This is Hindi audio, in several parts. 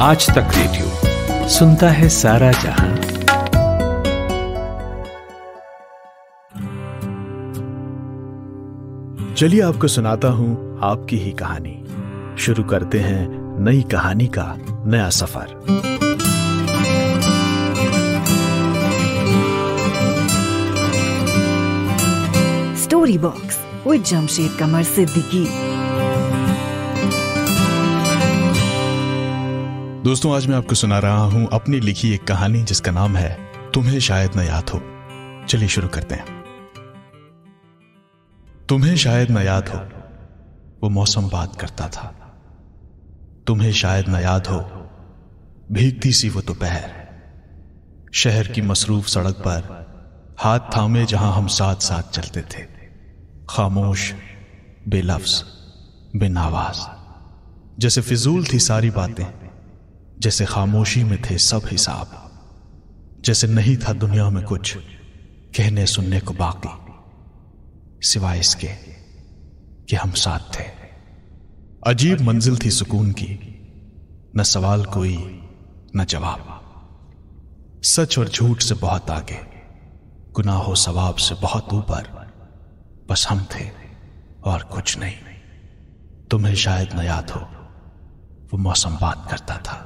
आज तक रेडियो सुनता है सारा जहां। चलिए आपको सुनाता हूं आपकी ही कहानी। शुरू करते हैं नई कहानी का नया सफर। Story box with Jamshed Qamar Siddiqui. दोस्तों, आज मैं आपको सुना रहा हूं अपनी लिखी एक कहानी जिसका नाम है तुम्हें शायद न याद हो। चलिए शुरू करते हैं। तुम्हें शायद न याद हो, वो मौसम बात करता था। तुम्हें शायद न याद हो, भीगती सी वो दोपहर, शहर की मसरूफ सड़क पर हाथ थामे जहां हम साथ साथ चलते थे, खामोश, बेलफ्ज, बिन आवाज। जैसे फिजूल थी सारी बातें, जैसे खामोशी में थे सब हिसाब, जैसे नहीं था दुनिया में कुछ कहने सुनने को बाकी, सिवाय इसके कि हम साथ थे। अजीब मंजिल थी सुकून की, न सवाल कोई न जवाब, सच और झूठ से बहुत आगे, गुनाह सवाब से बहुत ऊपर, बस हम थे और कुछ नहीं। तुम्हें शायद न याद हो, वो मौसम बात करता था।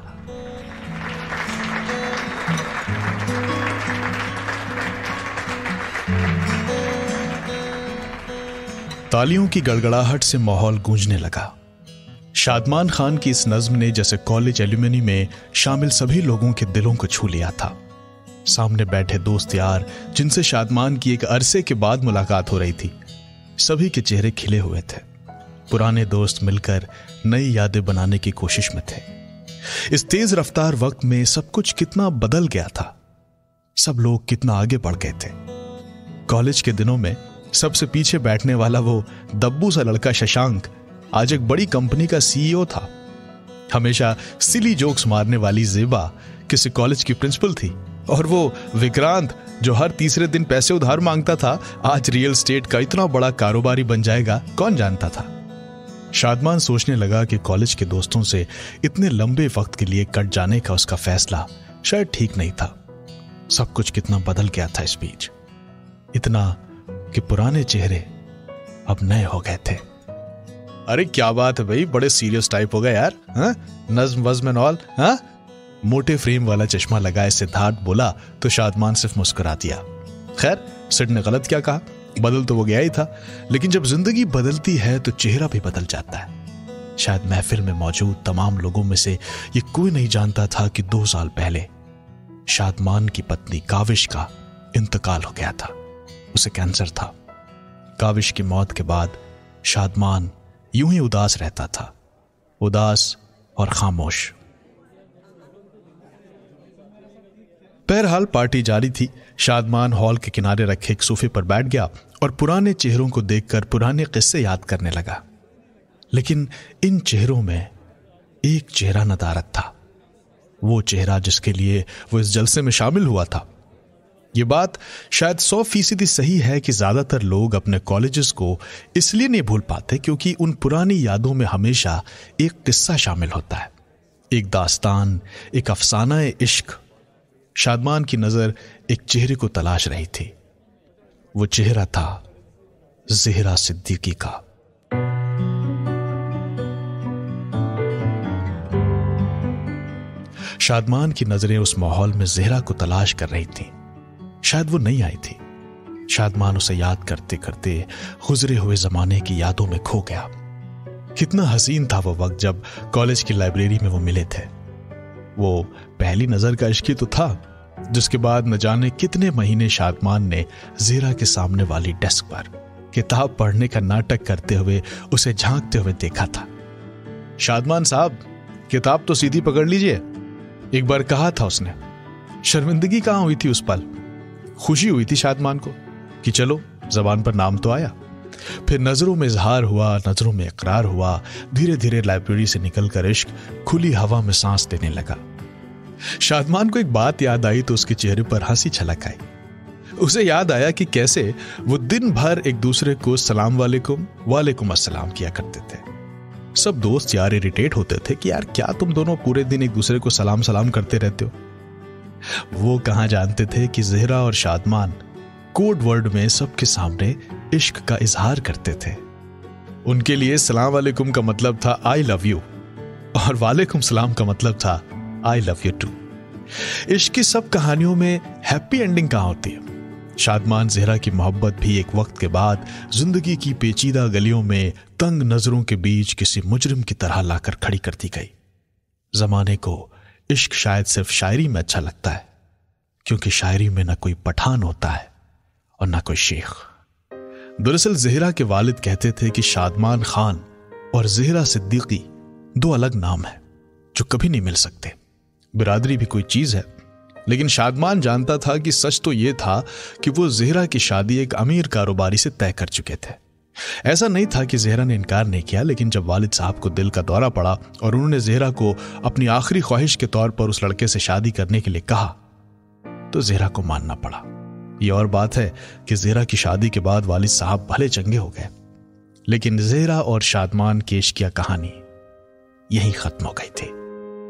तालियों की गड़गड़ाहट से माहौल गूंजने लगा। शादमान खान की इस नज्म ने जैसे कॉलेज एल्यूमिनी में शामिल सभी लोगों के दिलों को छू लिया था। सामने बैठे दोस्त यार जिनसे शादमान की एक अरसे के बाद मुलाकात हो रही थी, सभी के चेहरे खिले हुए थे। पुराने दोस्त मिलकर नई यादें बनाने की कोशिश में थे। इस तेज रफ्तार वक्त में सब कुछ कितना बदल गया था, सब लोग कितना आगे बढ़ गए थे। कॉलेज के दिनों में सबसे पीछे बैठने वाला वो दब्बू सा लड़का शशांक आज एक बड़ी कंपनी का सीईओ था। हमेशा सिली जोक्स मारने वाली ज़ेबा किसी कॉलेज की प्रिंसिपल थी, और वो विक्रांत जो हर तीसरे दिन पैसे उधार मांगता था, आज रियल एस्टेट का इतना बड़ा कारोबारी बन जाएगा, कौन जानता था। शादमान सोचने लगा कि कॉलेज के दोस्तों से इतने लंबे वक्त के लिए कट जाने का उसका फैसला शायद ठीक नहीं था। सब कुछ कितना बदल गया था इस बीच, इतना कि पुराने चेहरे अब नए हो गए थे। अरे क्या बात है भाई, बड़े सीरियस टाइप हो गए यार, हाँ? नज्म वज़्म एंड ऑल, हाँ? मोटे फ्रेम वाला चश्मा लगाए सिद्धार्थ बोला तो शादमान सिर्फ मुस्कुरा दिया। खैर, सिड ने गलत क्या कहा, बदल तो वो गया ही था, लेकिन जब जिंदगी बदलती है तो चेहरा भी बदल जाता है। शायद महफिल में मौजूद तमाम लोगों में से ये कोई नहीं जानता था कि 2 साल पहले शादमान की पत्नी काविश का इंतकाल हो गया था। उसे कैंसर था। काविश की मौत के बाद शादमान यूं ही उदास रहता था, उदास और खामोश। बहरहाल पार्टी जारी थी। शादमान हॉल के किनारे रखे एक सोफे पर बैठ गया और पुराने चेहरों को देखकर पुराने किस्से याद करने लगा। लेकिन इन चेहरों में एक चेहरा नदारद था, वो चेहरा जिसके लिए वो इस जलसे में शामिल हुआ था। ये बात शायद 100% सही है कि ज्यादातर लोग अपने कॉलेजेस को इसलिए नहीं भूल पाते क्योंकि उन पुरानी यादों में हमेशा एक किस्सा शामिल होता है, एक दास्तान, एक अफसाना इश्क। शादमान की नजर एक चेहरे को तलाश रही थी। वो चेहरा था ज़ेहरा सिद्दीकी का। शादमान की नजरें उस माहौल में ज़ेहरा को तलाश कर रही थीं। शायद वो नहीं आई थी। शादमान उसे याद करते करते गुजरे हुए जमाने की यादों में खो गया। कितना हसीन था वो वक्त जब कॉलेज की लाइब्रेरी में वो मिले थे। वो पहली नजर का इश्क तो था, जिसके बाद न जाने कितने महीने शादमान ने ज़ेहरा के सामने वाली डेस्क पर किताब पढ़ने का नाटक करते हुए उसे झांकते हुए देखा था। शादमान साहब, किताब तो सीधी पकड़ लीजिए, एक बार कहा था उसने। शर्मिंदगी कहां हुई थी उस पल, खुशी हुई थी शादमान को कि चलो जबान पर नाम तो आया। फिर नजरों में इजहार हुआ, नजरों में इकरार हुआ। धीरे धीरे लाइब्रेरी से निकलकर इश्क खुली हवा में सांस लेने लगा। शादमान को एक बात याद आई तो उसके चेहरे पर हंसी छलक आई। उसे याद आया कि कैसे वो दिन भर एक दूसरे को सलाम वालेकुम वालेकुम अस्सलाम किया करते थे। सब दोस्त यार इरिटेट होते थे कि यार क्या तुम दोनों पूरे दिन एक दूसरे को सलाम सलाम करते रहते हो। वो कहां जानते थे कि ज़ेहरा और शादमान कोड वर्ड में सबके सामने इश्क का इजहार करते थे। उनके लिए सलाम वालेकुम का मतलब था आई लव यू और वालेकुम सलाम का मतलब था आई लव यू टू। इश्क की सब कहानियों में हैप्पी एंडिंग कहां होती है। शादमान ज़ेहरा की मोहब्बत भी एक वक्त के बाद जिंदगी की पेचीदा गलियों में तंग नजरों के बीच किसी मुजरिम की तरह लाकर खड़ी कर दी गई। जमाने को इश्क शायद सिर्फ शायरी में अच्छा लगता है, क्योंकि शायरी में ना कोई पठान होता है और ना कोई शेख। दरअसल ज़ेहरा के वालिद कहते थे कि शादमान खान और ज़ेहरा सिद्दीकी दो अलग नाम हैं जो कभी नहीं मिल सकते। बिरादरी भी कोई चीज है, लेकिन शादमान जानता था कि सच तो यह था कि वो ज़ेहरा की शादी एक अमीर कारोबारी से तय कर चुके थे। ऐसा नहीं था कि ज़ेहरा ने इनकार नहीं किया, लेकिन जब वालिद साहब को दिल का दौरा पड़ा और उन्होंने ज़ेहरा को अपनी आखिरी ख्वाहिश के तौर पर उस लड़के से शादी करने के लिए कहा, तो ज़ेहरा को मानना पड़ा। यह और बात है कि ज़ेहरा की शादी के बाद वालिद साहब भले चंगे हो गए, लेकिन ज़ेहरा और शादमान की इश्किया कहानी यहीं खत्म हो गई थी।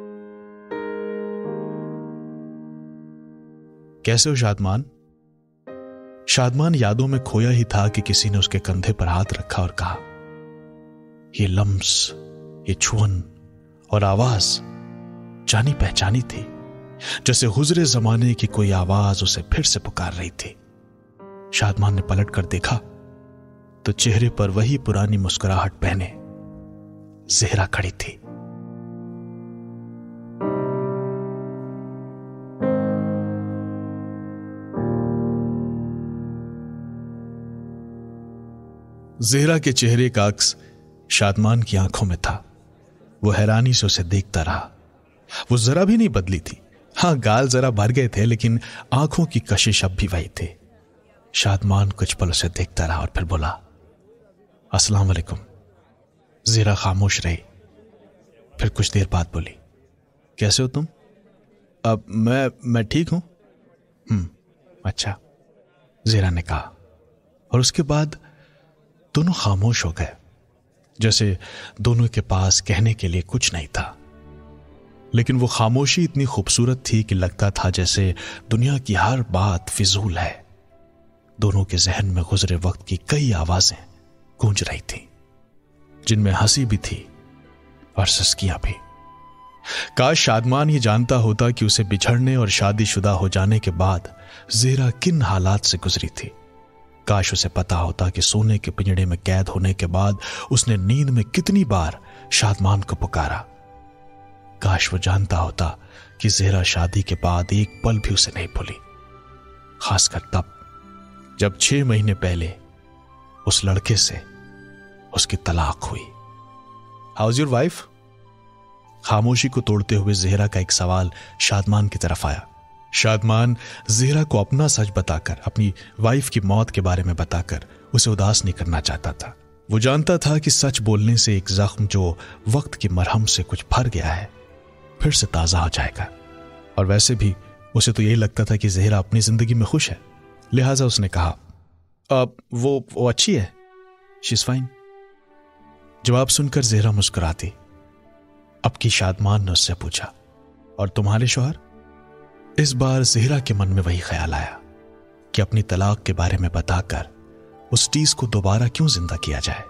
कैसे हो शादमान? शादमान यादों में खोया ही था कि किसी ने उसके कंधे पर हाथ रखा और कहा, ये लम्स, ये छुअन और आवाज जानी पहचानी थी, जैसे गुज़रे जमाने की कोई आवाज उसे फिर से पुकार रही थी। शादमान ने पलट कर देखा तो चेहरे पर वही पुरानी मुस्कुराहट पहने ज़ेहरा खड़ी थी। ज़ेहरा के चेहरे का अक्स शादमान की आंखों में था। वो हैरानी से उसे देखता रहा। वो जरा भी नहीं बदली थी। हां, गाल जरा भर गए थे, लेकिन आंखों की कशिश अब भी वही थी। शादमान कुछ पल उसे देखता रहा और फिर बोला, अस्सलाम वालेकुम। ज़ेहरा खामोश रही, फिर कुछ देर बाद बोली, कैसे हो तुम? अब मैं ठीक हूं। अच्छा, ज़ेहरा ने कहा, और उसके बाद दोनों खामोश हो गए, जैसे दोनों के पास कहने के लिए कुछ नहीं था। लेकिन वो खामोशी इतनी खूबसूरत थी कि लगता था जैसे दुनिया की हर बात फिजूल है। दोनों के जहन में गुजरे वक्त की कई आवाजें गूंज रही थीं, जिनमें हंसी भी थी और सस्कियां भी। काश शादमान ये जानता होता कि उसे बिछड़ने और शादीशुदा हो जाने के बाद ज़ेहरा किन हालात से गुजरी थी। काश उसे पता होता कि सोने के पिंजड़े में कैद होने के बाद उसने नींद में कितनी बार शादमान को पुकारा। काश वो जानता होता कि ज़ेहरा शादी के बाद एक पल भी उसे नहीं भूली, खासकर तब जब 6 महीने पहले उस लड़के से उसकी तलाक हुई। How's your wife? खामोशी को तोड़ते हुए ज़ेहरा का एक सवाल शादमान की तरफ आया। शादमान ज़ेहरा को अपना सच बताकर, अपनी वाइफ की मौत के बारे में बताकर उसे उदास नहीं करना चाहता था। वो जानता था कि सच बोलने से एक जख्म जो वक्त की मरहम से कुछ भर गया है फिर से ताज़ा हो जाएगा। और वैसे भी उसे तो यही लगता था कि ज़ेहरा अपनी जिंदगी में खुश है, लिहाजा उसने कहा, अब वो अच्छी है, शी इज फाइन। जवाब सुनकर ज़ेहरा मुस्कुराती। अब की शादमान ने उससे पूछा, और तुम्हारे शौहर? इस बार ज़ेहरा के मन में वही ख्याल आया कि अपनी तलाक के बारे में बताकर उस टीस को दोबारा क्यों जिंदा किया जाए।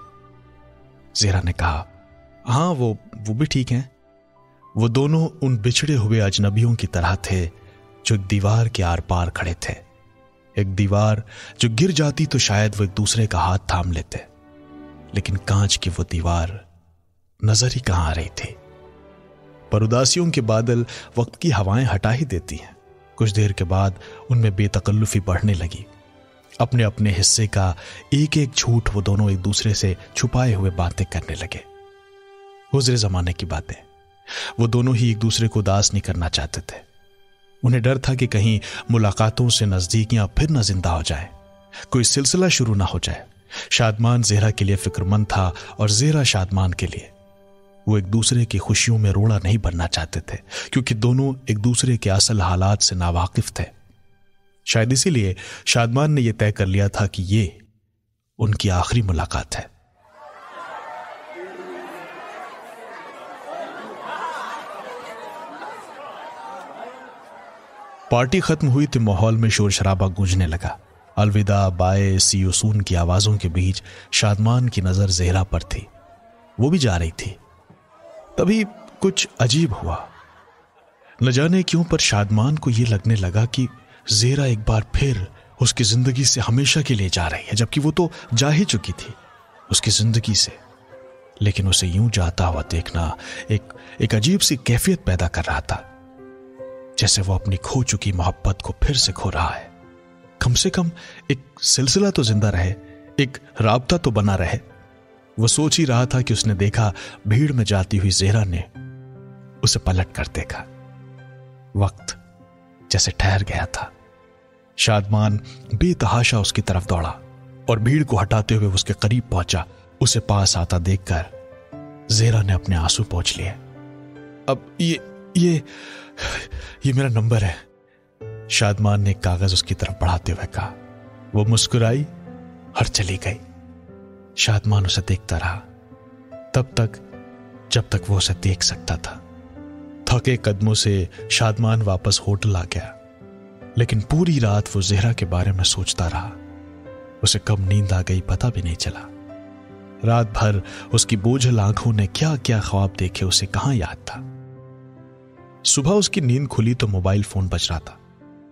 ज़ेहरा ने कहा, हाँ वो भी ठीक हैं। वो दोनों उन बिछड़े हुए अजनबियों की तरह थे जो एक दीवार के आर पार खड़े थे। एक दीवार जो गिर जाती तो शायद वो एक दूसरे का हाथ थाम लेते, लेकिन कांच की वो दीवार नजर ही कहां आ रही थी। पर उदासियों के बादल वक्त की हवाएं हटा ही देती हैं। कुछ देर के बाद उनमें बेतकल्लुफी बढ़ने लगी। अपने अपने हिस्से का एक एक झूठ वो दोनों एक दूसरे से छुपाए हुए बातें करने लगे। गुजरे जमाने की बातें। वो दोनों ही एक दूसरे को उदास नहीं करना चाहते थे। उन्हें डर था कि कहीं मुलाकातों से नजदीकियां फिर न जिंदा हो जाए, कोई सिलसिला शुरू ना हो जाए। शादमान ज़ेहरा के लिए फिक्रमंद था और ज़ेहरा शादमान के लिए। वो एक दूसरे की खुशियों में रोड़ा नहीं बनना चाहते थे, क्योंकि दोनों एक दूसरे के असल हालात से नावाकिफ थे। शायद इसीलिए शादमान ने यह तय कर लिया था कि ये उनकी आखिरी मुलाकात है। पार्टी खत्म हुई तो माहौल में शोर शराबा गूंजने लगा। अलविदा, बाय, सी यू सून की आवाजों के बीच शादमान की नजर ज़ेहरा पर थी। वो भी जा रही थी। तभी कुछ अजीब हुआ। न जाने क्यों पर शादमान को यह लगने लगा कि ज़ेहरा एक बार फिर उसकी जिंदगी से हमेशा के लिए जा रही है, जबकि वो तो जा ही चुकी थी उसकी जिंदगी से। लेकिन उसे यूं जाता हुआ देखना एक अजीब सी कैफियत पैदा कर रहा था, जैसे वो अपनी खो चुकी मोहब्बत को फिर से खो रहा है। कम से कम एक सिलसिला तो जिंदा रहे, एक राबता तो बना रहे। वो सोच ही रहा था कि उसने देखा भीड़ में जाती हुई ज़ेहरा ने उसे पलट कर देखा। वक्त जैसे ठहर गया था। शादमान बेतहाशा उसकी तरफ दौड़ा और भीड़ को हटाते हुए उसके करीब पहुंचा। उसे पास आता देखकर ज़ेहरा ने अपने आंसू पोंछ लिए। अब ये मेरा नंबर है, शादमान ने कागज उसकी तरफ बढ़ाते हुए कहा। वो मुस्कुराई और चली गई। शादमान उसे देखता रहा तब तक जब तक वो उसे देख सकता था। थके कदमों से शादमान वापस होटल आ गया, लेकिन पूरी रात वो ज़ेहरा के बारे में सोचता रहा। उसे कब नींद आ गई पता भी नहीं चला। रात भर उसकी बोझल आंखों ने क्या क्या ख्वाब देखे उसे कहां याद था। सुबह उसकी नींद खुली तो मोबाइल फोन बज रहा था।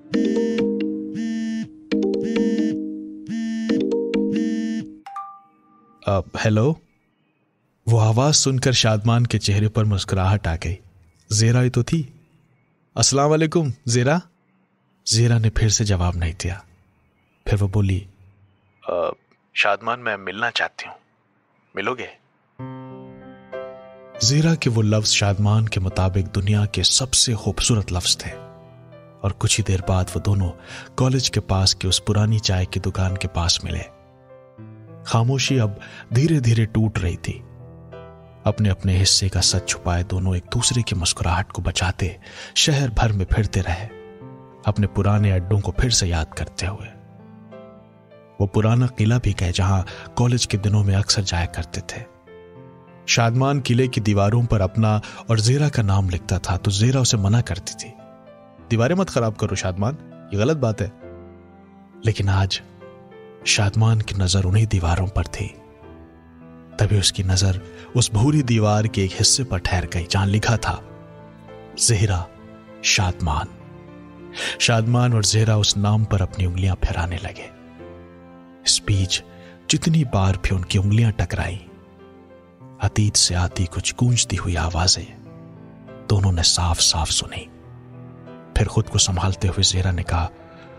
हेलो। वो आवाज सुनकर शादमान के चेहरे पर मुस्कुराहट आ गई। ज़ेहरा ही तो थी। अस्सलाम वालेकुम ज़ेहरा। ज़ेहरा ने फिर से जवाब नहीं दिया। फिर वो बोली, शादमान मैं मिलना चाहती हूं, मिलोगे? ज़ेहरा के वो लफ्ज शादमान के मुताबिक दुनिया के सबसे खूबसूरत लफ्ज थे। और कुछ ही देर बाद वो दोनों कॉलेज के पास की उस पुरानी चाय की दुकान के पास मिले। खामोशी अब धीरे धीरे टूट रही थी। अपने अपने हिस्से का सच छुपाए दोनों एक दूसरे की मुस्कुराहट को बचाते शहर भर में फिरते रहे, अपने पुराने अड्डों को फिर से याद करते हुए। वो पुराना किला भी गए जहां कॉलेज के दिनों में अक्सर जाया करते थे। शादमान किले की दीवारों पर अपना और ज़ेहरा का नाम लिखता था तो ज़ेहरा उसे मना करती थी, दीवारें मत खराब करो शादमान, ये गलत बात है। लेकिन आज शादमान की नजर उन्हीं दीवारों पर थी। तभी उसकी नजर उस भूरी दीवार के एक हिस्से पर ठहर गई जहां लिखा था ज़ेहरा शादमान। शादमान और ज़ेहरा उस नाम पर अपनी उंगलियां फिराने लगे। इस बीच जितनी बार भी उनकी उंगलियां टकराई, अतीत से आती कुछ गूंजती हुई आवाजें दोनों ने साफ साफ सुनी। फिर खुद को संभालते हुए ज़ेहरा ने कहा,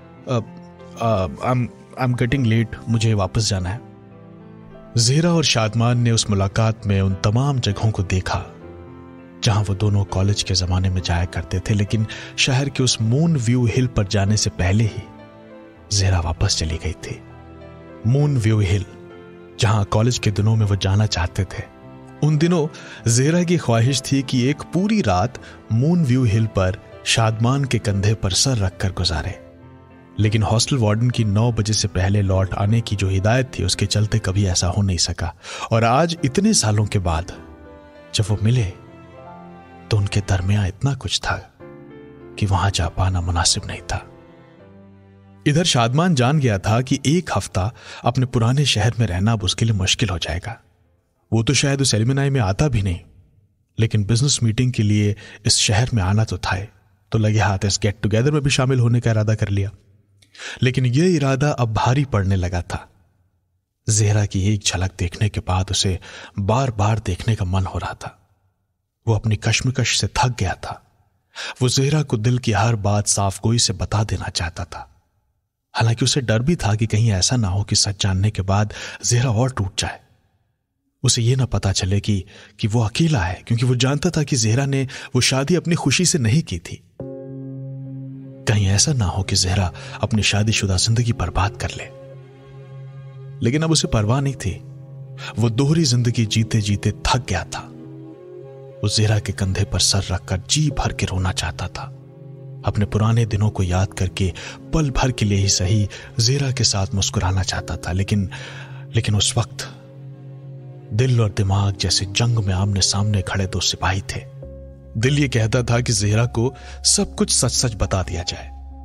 आई एम गेटिंग लेट, मुझे वापस जाना है। ज़ेहरा और शादमान ने उस मुलाकात में उन तमाम जगहों को देखा जहां वो दोनों कॉलेज के जमाने में जाया करते थे, लेकिन शहर के उस मून व्यू हिल पर जाने से पहले ही ज़ेहरा वापस चली गई थी। मून व्यू हिल, जहां कॉलेज के दिनों में वो जाना चाहते थे। उन दिनों ज़ेहरा की ख्वाहिश थी कि एक पूरी रात मून व्यू हिल पर शादमान के कंधे पर सर रखकर गुजारे, लेकिन हॉस्टल वार्डन की 9 बजे से पहले लौट आने की जो हिदायत थी उसके चलते कभी ऐसा हो नहीं सका। और आज इतने सालों के बाद जब वो मिले तो उनके दरमियान इतना कुछ था कि वहां जा पाना मुनासिब नहीं था। इधर शादमान जान गया था कि एक हफ्ता अपने पुराने शहर में रहना अब उसके लिए मुश्किल हो जाएगा। वो तो शायद उस एल्युमिनाई में आता भी नहीं, लेकिन बिजनेस मीटिंग के लिए इस शहर में आना तो था, तो लगे हाथ इस गेट टुगेदर में भी शामिल होने का इरादा कर लिया। लेकिन यह इरादा अब भारी पड़ने लगा था। ज़ेहरा की एक झलक देखने के बाद उसे बार बार देखने का मन हो रहा था। वो अपनी कश्मकश से थक गया था। वो ज़ेहरा को दिल की हर बात साफ गोई से बता देना चाहता था। हालांकि उसे डर भी था कि कहीं ऐसा ना हो कि सच जानने के बाद ज़ेहरा और टूट जाए। उसे यह ना पता चले कि वो अकेला है, क्योंकि वो जानता था कि ज़ेहरा ने वो शादी अपनी खुशी से नहीं की थी। कहीं ऐसा ना हो कि ज़ेहरा अपनी शादीशुदा जिंदगी बर्बाद कर ले। लेकिन अब उसे परवाह नहीं थी। वो दोहरी जिंदगी जीते जीते थक गया था। वो ज़ेहरा के कंधे पर सर रखकर जी भर के रोना चाहता था। अपने पुराने दिनों को याद करके पल भर के लिए ही सही ज़ेहरा के साथ मुस्कुराना चाहता था। लेकिन उस वक्त दिल और दिमाग जैसे जंग में आमने सामने खड़े दो सिपाही थे। दिल ये कहता था कि ज़ेहरा को सब कुछ सच सच बता दिया जाए,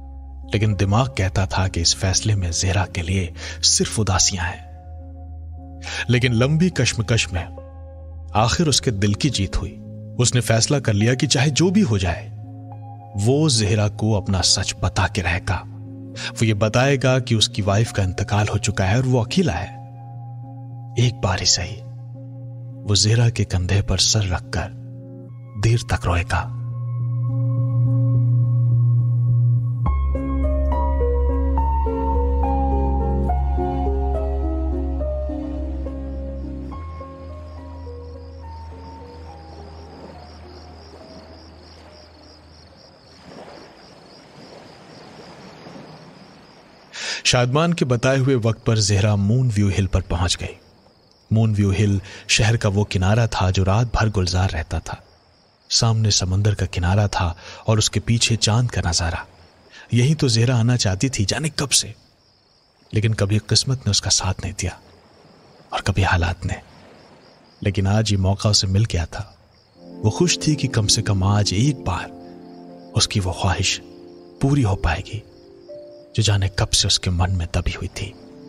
लेकिन दिमाग कहता था कि इस फैसले में ज़ेहरा के लिए सिर्फ उदासियां हैं। लेकिन लंबी कश्मकश में आखिर उसके दिल की जीत हुई। उसने फैसला कर लिया कि चाहे जो भी हो जाए, वो ज़ेहरा को अपना सच बता के रहेगा। वो ये बताएगा कि उसकी वाइफ का इंतकाल हो चुका है और वो अकेला है। एक बार ही सही वो ज़ेहरा के कंधे पर सर रखकर देर तक रोएगा। शादमान के बताए हुए वक्त पर ज़ेहरा मून व्यू हिल पर पहुंच गई। मून व्यू हिल शहर का वो किनारा था जो रात भर गुलजार रहता था। सामने समंदर का किनारा था और उसके पीछे चांद का नजारा। यही तो ज़ेहरा आना चाहती थी, जाने कब से। लेकिन कभी किस्मत ने उसका साथ नहीं दिया और कभी हालात ने। लेकिन आज ये मौका उसे मिल गया था। वो खुश थी कि कम से कम आज एक बार उसकी वो ख्वाहिश पूरी हो पाएगी जो जाने कब से उसके मन में दबी हुई थी।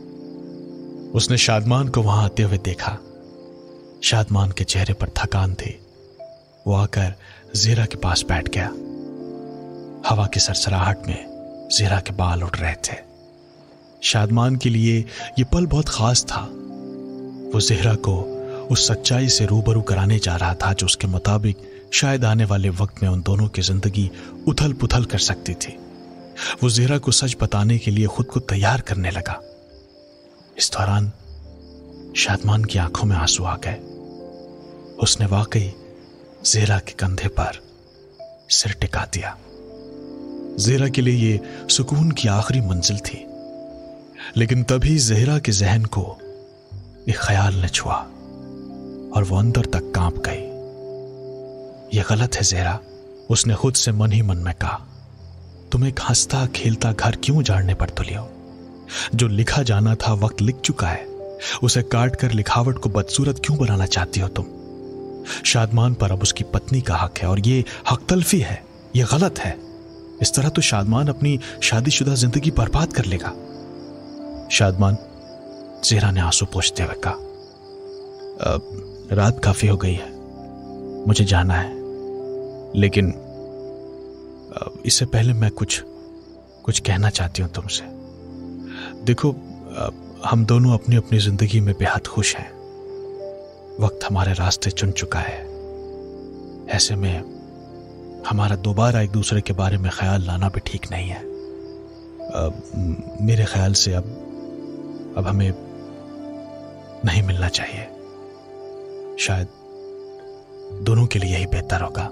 उसने शादमान को वहां आते हुए देखा। शादमान के चेहरे पर थकान थी। वो आकर ज़ेहरा के पास बैठ गया। हवा की सरसराहट में ज़ेहरा के बाल उड़ रहे थे। शादमान के लिए यह पल बहुत खास था। वो ज़ेहरा को उस सच्चाई से रूबरू कराने जा रहा था जो उसके मुताबिक शायद आने वाले वक्त में उन दोनों की जिंदगी उथल पुथल कर सकती थी। वो ज़ेहरा को सच बताने के लिए खुद को तैयार करने लगा। इस दौरान शादमान की आंखों में आंसू आ गए। उसने वाकई ज़ेहरा के कंधे पर सिर टिका दिया। ज़ेहरा के लिए ये सुकून की आखिरी मंजिल थी। लेकिन तभी ज़ेहरा के जहन को एक ख्याल ने छुआ और वो अंदर तक कांप गई। ये गलत है ज़ेहरा, उसने खुद से मन ही मन में कहा। तुम एक हंसता खेलता घर क्यों उजाड़ने पर तुले हो? जो लिखा जाना था वक्त लिख चुका है। उसे काट कर लिखावट को बदसूरत क्यों बनाना चाहती हो तुम? शादमान पर अब उसकी पत्नी का हक है और ये हक तलफी है, ये गलत है। इस तरह तो शादमान अपनी शादीशुदा जिंदगी बर्बाद कर लेगा। शादमान, ज़ेहरा ने आंसू पोंछते हुए कहा, रात काफी हो गई है, मुझे जाना है। लेकिन इससे पहले मैं कुछ कहना चाहती हूं तुमसे। देखो, हम दोनों अपनी अपनी जिंदगी में बेहद खुश हैं। वक्त हमारे रास्ते चुन चुका है। ऐसे में हमारा दोबारा एक दूसरे के बारे में ख्याल लाना भी ठीक नहीं है। मेरे ख्याल से अब हमें नहीं मिलना चाहिए। शायद दोनों के लिए यही बेहतर होगा।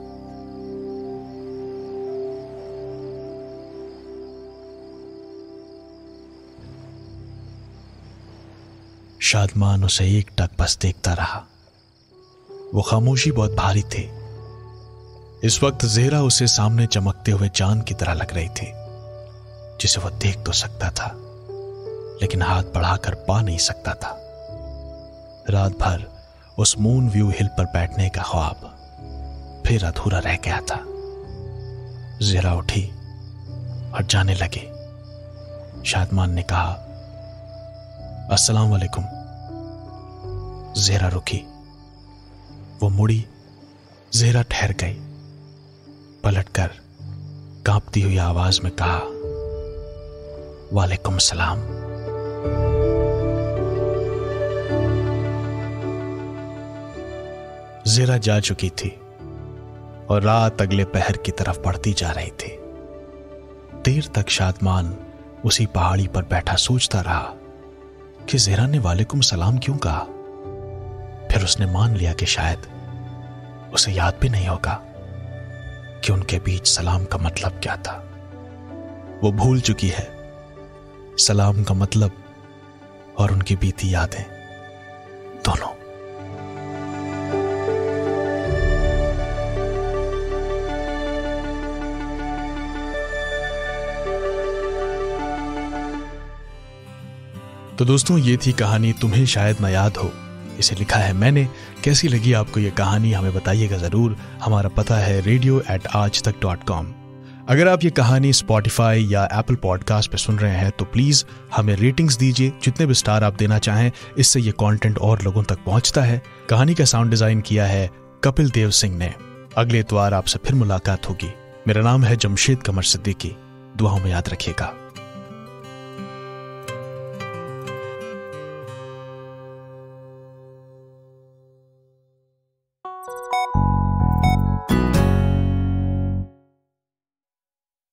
शादमान उसे एक टक बस देखता रहा। वो खामोशी बहुत भारी थी। इस वक्त ज़ेहरा उसे सामने चमकते हुए चांद की तरह लग रही थी, जिसे वो देख तो सकता था लेकिन हाथ बढ़ाकर पा नहीं सकता था। रात भर उस मून व्यू हिल पर बैठने का ख्वाब फिर अधूरा रह गया था। ज़ेहरा उठी और जाने लगी। शादमान ने कहा, अस्सलाम वालेकुम। ज़ेहरा रुकी। वो मुड़ी। ज़ेहरा ठहर गई। पलटकर कांपती हुई आवाज में कहा, वालेकुम सलाम। ज़ेहरा जा चुकी थी और रात अगले पहर की तरफ बढ़ती जा रही थी। देर तक शादमान उसी पहाड़ी पर बैठा सोचता रहा कि ज़ेहरा ने वालेकुम सलाम क्यों कहा। फिर उसने मान लिया कि शायद उसे याद भी नहीं होगा कि उनके बीच सलाम का मतलब क्या था। वो भूल चुकी है सलाम का मतलब और उनकी बीती यादें दोनों। तो दोस्तों, ये थी कहानी तुम्हें शायद न याद हो। इसे लिखा है मैंने। कैसी लगी आपको ये कहानी हमें बताइएगा ज़रूर। हमारा पता है radio@aajtak.com। अगर आप ये कहानी स्पॉटिफाई या एप्पल पॉडकास्ट पे सुन रहे हैं तो प्लीज हमें रेटिंग्स दीजिए, जितने भी स्टार आप देना चाहें। इससे ये कंटेंट और लोगों तक पहुंचता है। कहानी का साउंड डिजाइन किया है कपिल देव सिंह ने। अगले इतवार आपसे फिर मुलाकात होगी। मेरा नाम है जमशेद कमर सिद्दीकी। दुआओं में याद रखिएगा।